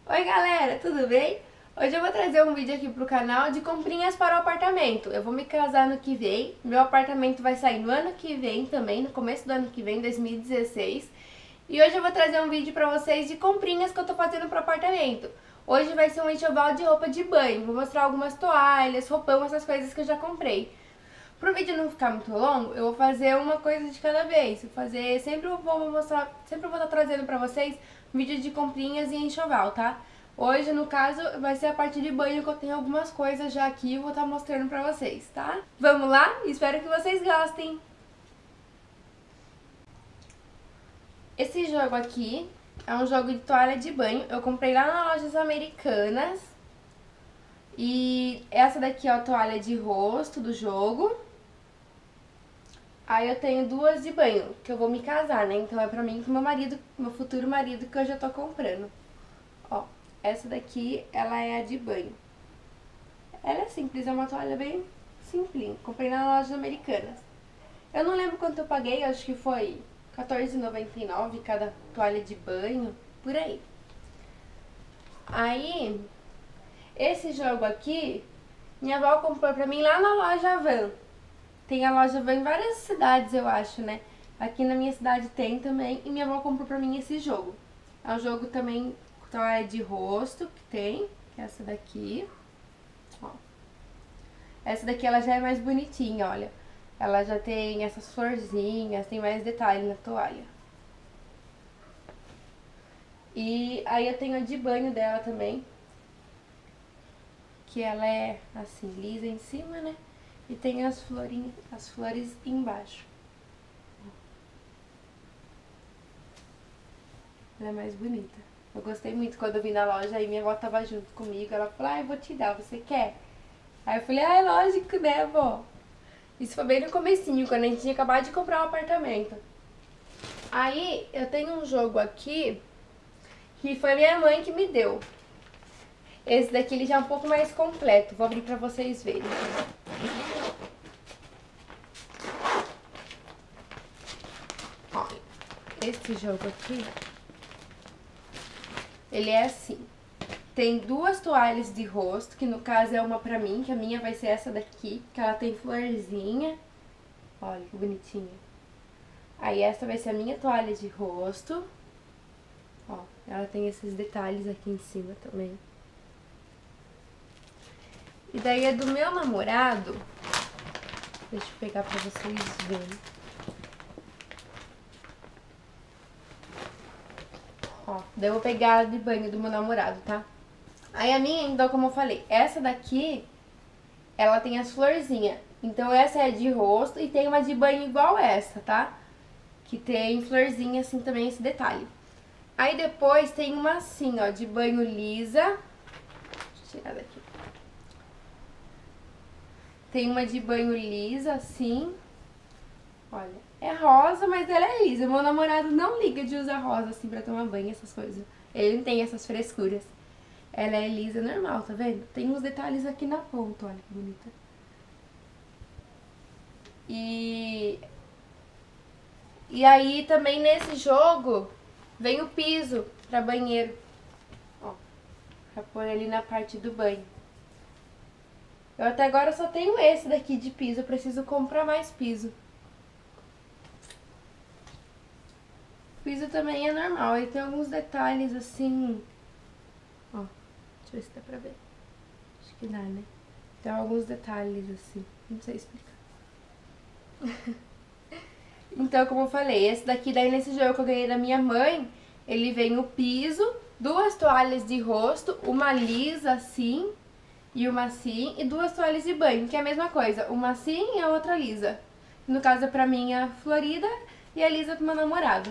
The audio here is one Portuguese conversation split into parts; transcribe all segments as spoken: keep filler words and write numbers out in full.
Oi galera, tudo bem? Hoje eu vou trazer um vídeo aqui pro canal de comprinhas para o apartamento. Eu vou me casar no que vem, meu apartamento vai sair no ano que vem também, no começo do ano que vem, dois mil e dezesseis. E hoje eu vou trazer um vídeo pra vocês de comprinhas que eu tô fazendo pro apartamento. Hoje vai ser um enxoval de roupa de banho, vou mostrar algumas toalhas, roupão, essas coisas que eu já comprei. Pro vídeo não ficar muito longo, eu vou fazer uma coisa de cada vez. Vou fazer, sempre eu vou mostrar, sempre eu vou estar trazendo pra vocês vídeos de comprinhas e enxoval, tá? Hoje, no caso, vai ser a parte de banho que eu tenho algumas coisas já aqui e vou estar mostrando pra vocês, tá? Vamos lá? Espero que vocês gostem! Esse jogo aqui é um jogo de toalha de banho. Eu comprei lá nas lojas americanas. E essa daqui é a toalha de rosto do jogo. Aí eu tenho duas de banho, que eu vou me casar, né? Então é pra mim e pro meu marido, meu futuro marido, que eu já tô comprando. Ó, essa daqui, ela é a de banho. Ela é simples, é uma toalha bem simples. Comprei nas lojas americanas. Eu não lembro quanto eu paguei, acho que foi quatorze reais e noventa e nove centavos cada toalha de banho, por aí. Aí, esse jogo aqui, minha avó comprou pra mim lá na loja Van. Tem a loja Van em várias cidades, eu acho, né? Aqui na minha cidade tem também, e minha avó comprou pra mim esse jogo. É um jogo também, toalha de rosto, que tem, que é essa daqui. Ó. Essa daqui ela já é mais bonitinha, olha. Ela já tem essas florzinhas, tem mais detalhe na toalha. E aí eu tenho a de banho dela também, que ela é assim, lisa em cima, né? E tem as florinhas, as flores embaixo. Ela é mais bonita. Eu gostei muito quando eu vim na loja, aí minha avó tava junto comigo. Ela falou, ah, eu vou te dar, você quer? Aí eu falei, ah, é lógico, né, vó? Isso foi bem no comecinho, quando a gente tinha acabado de comprar um apartamento. Aí eu tenho um jogo aqui, que foi minha mãe que me deu. Esse daqui ele já é um pouco mais completo, vou abrir pra vocês verem. Olha, esse jogo aqui, ele é assim. Tem duas toalhas de rosto, que no caso é uma pra mim, que a minha vai ser essa daqui, que ela tem florzinha. Olha que bonitinha. Aí essa vai ser a minha toalha de rosto. Ó, ela tem esses detalhes aqui em cima também. E daí é do meu namorado. Deixa eu pegar pra vocês verem. Ó, daí eu vou pegar a de banho do meu namorado, tá? Aí a minha, então, como eu falei, essa daqui, ela tem as florzinhas. Então essa é de rosto e tem uma de banho igual essa, tá? Que tem florzinha assim também, esse detalhe. Aí depois tem uma assim, ó, de banho lisa. Deixa eu tirar daqui. Tem uma de banho lisa, assim. Olha, é rosa, mas ela é lisa. Meu namorado não liga de usar rosa, assim, pra tomar banho, essas coisas. Ele não tem essas frescuras. Ela é lisa normal, tá vendo? Tem uns detalhes aqui na ponta, olha que bonita. E... E aí, também nesse jogo, vem o piso pra banheiro. Ó, pra pôr ali na parte do banho. Eu até agora só tenho esse daqui de piso, eu preciso comprar mais piso. O piso também é normal, ele tem alguns detalhes assim... Ó, deixa eu ver se dá pra ver. Acho que dá, né? Tem alguns detalhes assim, não sei explicar. Então, como eu falei, esse daqui daí nesse jogo que eu ganhei da minha mãe, ele vem o piso, duas toalhas de rosto, uma lisa assim e uma assim, e duas toalhas de banho, que é a mesma coisa, uma assim e a outra lisa. No caso é pra mim a florida e a lisa pro meu namorado.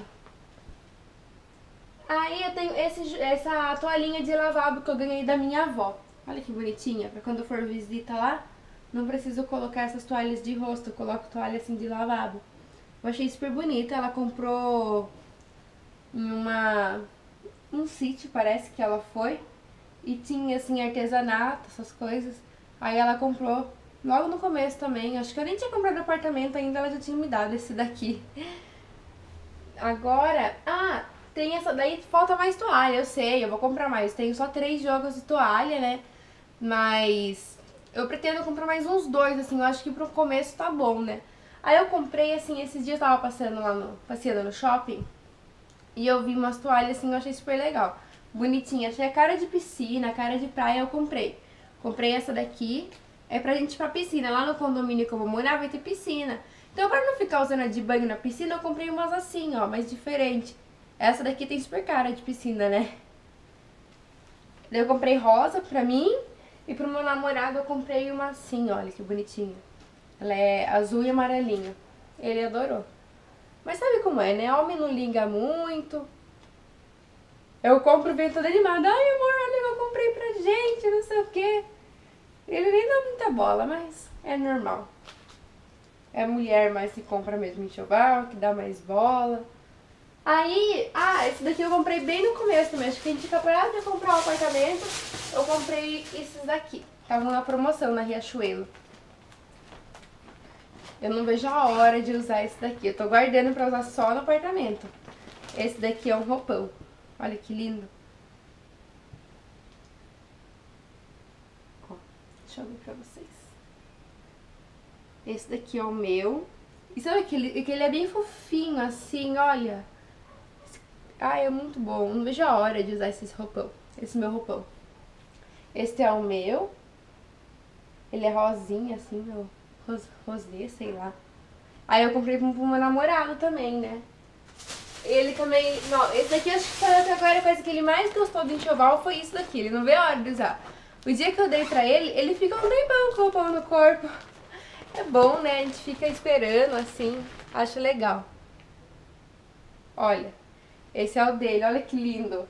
Aí eu tenho esse, essa toalhinha de lavabo que eu ganhei da minha avó. Olha que bonitinha, pra quando eu for visita lá, não preciso colocar essas toalhas de rosto, eu coloco toalha assim de lavabo. Eu achei super bonita, ela comprou em uma, um sítio, parece que ela foi, e tinha assim artesanato, essas coisas. Aí ela comprou logo no começo também, acho que eu nem tinha comprado apartamento ainda, ela já tinha me dado esse daqui. Agora, ah, tem essa daí, falta mais toalha, eu sei, eu vou comprar mais. Tenho só três jogos de toalha, né? Mas eu pretendo comprar mais uns dois, assim, eu acho que pro começo tá bom, né? Aí eu comprei, assim, esses dias eu tava passando lá no, passeando no shopping e eu vi umas toalhas, assim, eu achei super legal. Bonitinha, achei a cara de piscina, a cara de praia, eu comprei. Comprei essa daqui, é pra gente ir pra piscina. Lá no condomínio que eu vou morar vai ter piscina. Então pra não ficar usando a de banho na piscina, eu comprei umas assim, ó, mais diferente. Essa daqui tem super cara de piscina, né? Daí eu comprei rosa pra mim e pro meu namorado eu comprei uma assim, olha que bonitinha. Ela é azul e amarelinha. Ele adorou. Mas sabe como é, né? Homem não liga muito. Eu compro bem todo animado. Ai, amor, olha que eu comprei pra gente, não sei o quê. Ele nem dá muita bola, mas é normal. É mulher mais que compra mesmo enxoval, que dá mais bola. Aí, ah, esse daqui eu comprei bem no começo também. Acho que a gente tinha acabado de comprar o apartamento. Eu comprei esses daqui. Estavam na promoção na Riachuelo. Eu não vejo a hora de usar esse daqui. Eu tô guardando pra usar só no apartamento. Esse daqui é um roupão. Olha que lindo. Ó, deixa eu ver pra vocês. Esse daqui é o meu. E sabe aquele, aquele é bem fofinho assim, olha. Ai, é muito bom. Não vejo a hora de usar esse roupão. Esse meu roupão. Esse é o meu. Ele é rosinha assim, meu. Ros, rosé, sei lá. Aí eu comprei pro meu namorado também, né? Ele também... Não, esse daqui acho que foi até agora a coisa que ele mais gostou do enxoval foi isso daqui. Ele não vê a hora de usar. O dia que eu dei pra ele, ele fica um tempão com o roupão no corpo. É bom, né? A gente fica esperando assim. Acho legal. Olha. Esse é o dele. Olha que lindo.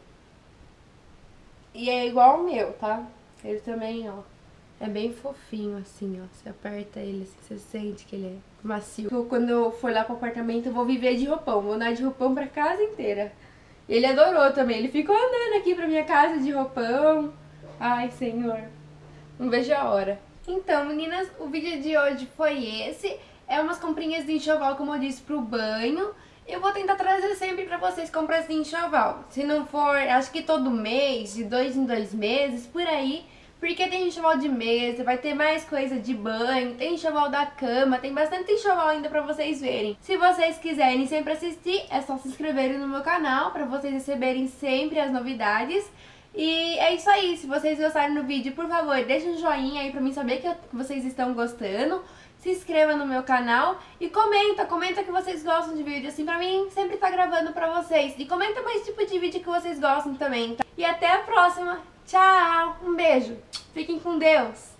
E é igual ao meu, tá? Ele também, ó. É bem fofinho, assim, ó. Você aperta ele, assim, você sente que ele é macio. Eu, quando eu for lá pro apartamento, eu vou viver de roupão. Vou andar de roupão pra casa inteira. E ele adorou também. Ele ficou andando aqui pra minha casa de roupão. Ai, senhor. Não vejo a hora. Então, meninas, o vídeo de hoje foi esse. É umas comprinhas de enxoval, como eu disse, pro banho. Eu vou tentar trazer sempre pra vocês compras de enxoval. Se não for, acho que todo mês, de dois em dois meses, por aí. Porque tem enxoval de mesa, vai ter mais coisa de banho, tem enxoval da cama, tem bastante enxoval ainda pra vocês verem. Se vocês quiserem sempre assistir, é só se inscreverem no meu canal pra vocês receberem sempre as novidades. E é isso aí, se vocês gostaram do vídeo, por favor, deixa um joinha aí pra mim saber que vocês estão gostando. Se inscreva no meu canal e comenta, comenta que vocês gostam de vídeo, assim, pra mim sempre tá gravando pra vocês. E comenta mais tipo de vídeo que vocês gostam também, tá? E até a próxima! Tchau! Um beijo! Fiquem com Deus!